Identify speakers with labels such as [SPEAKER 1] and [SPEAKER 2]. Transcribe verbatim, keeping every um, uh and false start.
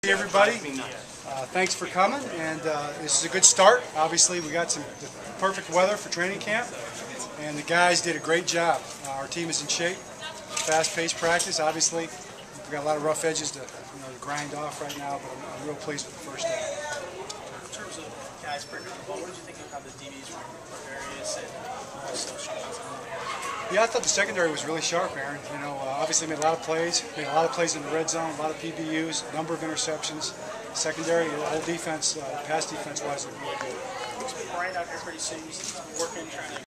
[SPEAKER 1] Hey everybody, uh, thanks for coming, and uh, this is a good start. Obviously we got some the perfect weather for training camp, and the guys did a great job. Uh, our team is in shape, fast-paced practice. Obviously we've got a lot of rough edges to, you know, to grind off right now, but I'm, I'm real pleased with the first day.
[SPEAKER 2] In terms of guys breaking the ball, what did you think of how the D Bs were various and also shooting outside the area?
[SPEAKER 1] Yeah, I thought the secondary was really sharp, Aaron. You know, uh, obviously made a lot of plays, made a lot of plays in the red zone, a lot of P B Us, a number of interceptions. Secondary, the whole defense, uh, pass defense-wise, looked really good.
[SPEAKER 2] Brian out here pretty soon. He's working, trying to